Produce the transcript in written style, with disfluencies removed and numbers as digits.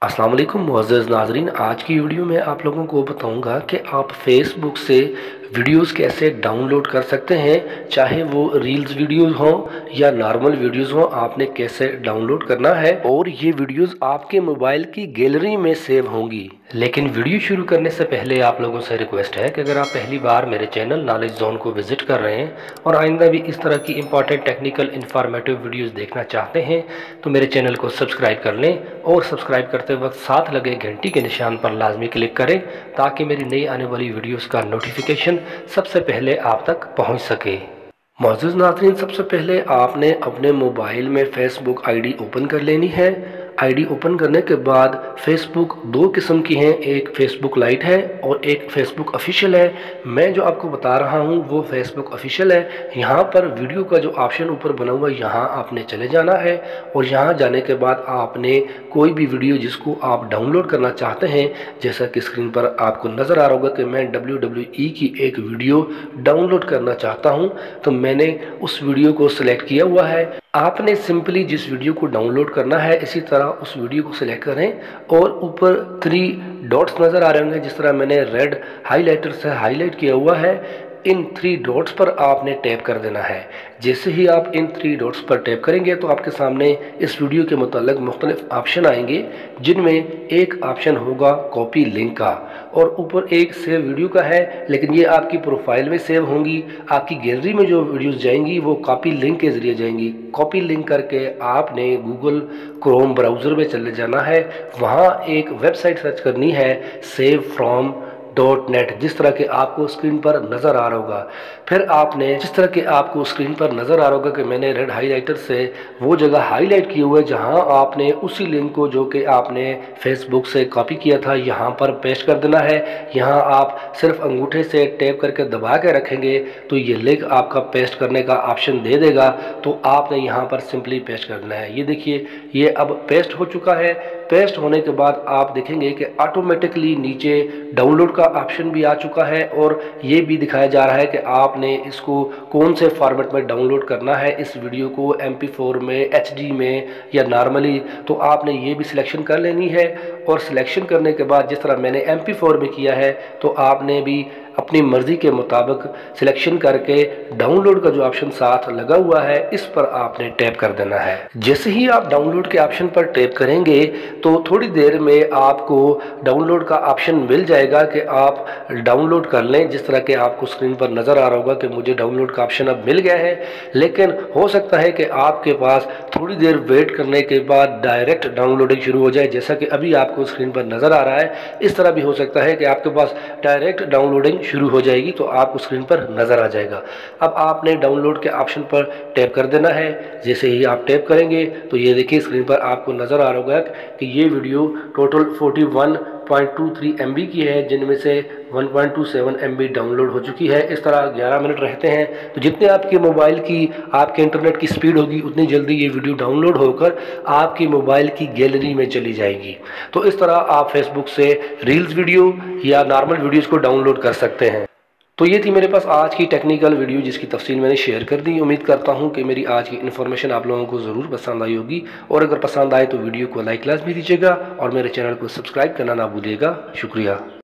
अस्सलाम वालेकुम मुअज़्ज़ज़ नाज़रीन। आज की वीडियो में आप लोगों को बताऊंगा कि आप फेसबुक से वीडियोस कैसे डाउनलोड कर सकते हैं, चाहे वो रील्स वीडियोस हों या नॉर्मल वीडियोस हों। आपने कैसे डाउनलोड करना है और ये वीडियोस आपके मोबाइल की गैलरी में सेव होंगी। लेकिन वीडियो शुरू करने से पहले आप लोगों से रिक्वेस्ट है कि अगर आप पहली बार मेरे चैनल नॉलेज जोन को विजिट कर रहे हैं और आइंदा भी इस तरह की इंपॉर्टेंट टेक्निकल इंफॉर्मेटिव वीडियोस देखना चाहते हैं तो मेरे चैनल को सब्सक्राइब कर लें और सब्सक्राइब करते वक्त साथ लगे घंटी के निशान पर लाजमी क्लिक करें ताकि मेरी नई आने वाली वीडियोस का नोटिफिकेशन सबसे पहले आप तक पहुंच सके। मौजूद नाज़रीन, सबसे पहले आपने अपने मोबाइल में फेसबुक आईडी ओपन कर लेनी है। आईडी ओपन करने के बाद फेसबुक दो किस्म की हैं, एक फेसबुक लाइट है और एक फेसबुक ऑफिशियल है। मैं जो आपको बता रहा हूँ वो फेसबुक ऑफिशियल है। यहाँ पर वीडियो का जो ऑप्शन ऊपर बना हुआ है यहाँ आपने चले जाना है और यहाँ जाने के बाद आपने कोई भी वीडियो जिसको आप डाउनलोड करना चाहते हैं, जैसा कि स्क्रीन पर आपको नज़र आ रहा होगा कि मैं WWE की एक वीडियो डाउनलोड करना चाहता हूँ, तो मैंने उस वीडियो को सिलेक्ट किया हुआ है। आपने सिंपली जिस वीडियो को डाउनलोड करना है इसी तरह उस वीडियो को सिलेक्ट करें और ऊपर 3 डॉट्स नज़र आ रहे होंगे, जिस तरह मैंने रेड हाईलाइटर से हाईलाइट किया हुआ है। इन 3 डॉट्स पर आपने टैप कर देना है। जैसे ही आप इन 3 डॉट्स पर टैप करेंगे तो आपके सामने इस वीडियो के मुताल्लिक मुख्तलिफ ऑप्शन आएंगे, जिनमें एक ऑप्शन होगा कॉपी लिंक का और ऊपर एक सेव वीडियो का है, लेकिन ये आपकी प्रोफाइल में सेव होंगी। आपकी गैलरी में जो वीडियोस जाएंगी वो कॉपी लिंक के ज़रिए जाएंगी। कॉपी लिंक करके आपने गूगल क्रोम ब्राउज़र में चले जाना है, वहाँ एक वेबसाइट सर्च करनी है savefrom.net, जिस तरह के आपको स्क्रीन पर नज़र आ रहा होगा। फिर आपने जिस तरह के आपको स्क्रीन पर नज़र आ रहा होगा कि मैंने रेड हाईलाइटर से वो जगह हाईलाइट की हुई है जहां आपने उसी लिंक को जो कि आपने फेसबुक से कॉपी किया था यहाँ पर पेस्ट कर देना है। यहाँ आप सिर्फ अंगूठे से टैप करके दबा के रखेंगे तो ये लिंक आपका पेस्ट करने का ऑप्शन दे देगा, तो आपने यहाँ पर सिंपली पेस्ट कर देना है। ये देखिए, ये अब पेस्ट हो चुका है। पेस्ट होने के बाद आप देखेंगे कि ऑटोमेटिकली नीचे डाउनलोड का ऑप्शन भी आ चुका है और ये भी दिखाया जा रहा है कि आपने इसको कौन से फॉर्मेट में डाउनलोड करना है, इस वीडियो को MP4 में, HD में या नॉर्मली। तो आपने ये भी सिलेक्शन कर लेनी है और सिलेक्शन करने के बाद जिस तरह मैंने MP4 में किया है तो आपने भी अपनी मर्ज़ी के मुताबिक सिलेक्शन करके डाउनलोड का जो ऑप्शन साथ लगा हुआ है इस पर आपने टैप कर देना है। जैसे ही आप डाउनलोड के ऑप्शन पर टैप करेंगे तो थोड़ी देर में आपको डाउनलोड का ऑप्शन मिल जाएगा कि आप डाउनलोड कर लें। जिस तरह के आपको स्क्रीन पर नज़र आ रहा होगा कि मुझे डाउनलोड का ऑप्शन अब मिल गया है, लेकिन हो सकता है कि आपके पास थोड़ी देर वेट करने के बाद डायरेक्ट डाउनलोडिंग शुरू हो जाए, जैसा कि अभी आपको स्क्रीन पर नज़र आ रहा है। इस तरह भी हो सकता है कि आपके पास डायरेक्ट डाउनलोडिंग शुरू हो जाएगी तो आपको स्क्रीन पर नज़र आ जाएगा। अब आपने डाउनलोड के ऑप्शन पर टैप कर देना है। जैसे ही आप टैप करेंगे तो ये देखिए स्क्रीन पर आपको नज़र आ रहा होगा कि ये वीडियो टोटल 41.23 MB की है, जिनमें से 1.27 MB डाउनलोड हो चुकी है। इस तरह 11 मिनट रहते हैं, तो जितने आपके मोबाइल की, आपके इंटरनेट की स्पीड होगी उतनी जल्दी ये वीडियो डाउनलोड होकर आपकी मोबाइल की गैलरी में चली जाएगी। तो इस तरह आप फेसबुक से रील्स वीडियो या नॉर्मल वीडियोज़ को डाउनलोड कर सकते हैं। तो ये थी मेरे पास आज की टेक्निकल वीडियो जिसकी तफसील मैंने शेयर कर दी। उम्मीद करता हूँ कि मेरी आज की इन्फॉर्मेशन आप लोगों को ज़रूर पसंद आई होगी, और अगर पसंद आए तो वीडियो को लाइक लाजमी दीजिएगा और मेरे चैनल को सब्सक्राइब करना ना भूलिएगा। शुक्रिया।